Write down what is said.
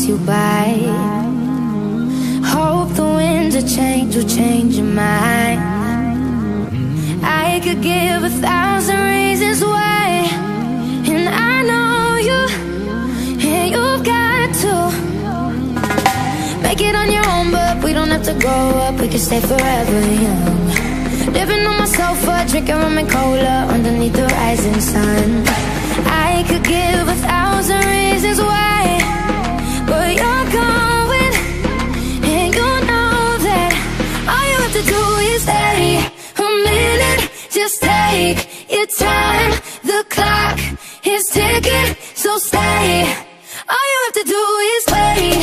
you by. Hope the winds of change will change your mind. I could give 1,000 reasons why, and I know you, and you've got to make it on your own, but we don't have to grow up, we can stay forever young. Living on my sofa, drinking rum and cola underneath the rising sun. I could give 1,000 reasons why, but you're going, and you know that all you have to do is stay a minute. Just take your time, the clock is ticking, so stay. All you have to do is wait.